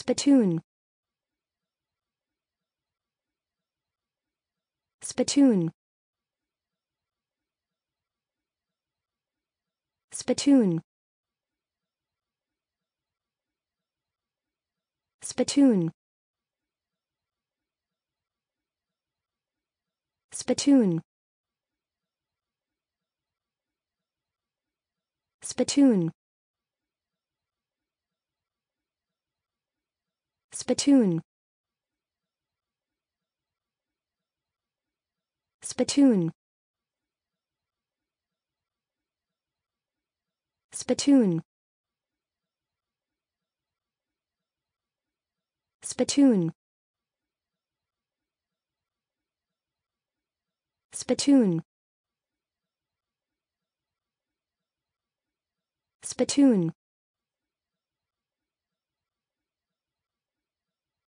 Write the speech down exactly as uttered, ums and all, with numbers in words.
Spittoon. Spittoon. Spittoon. Spittoon. Spittoon. Spittoon. Spittoon. Spittoon. Spittoon. Spittoon. Spittoon. Spittoon.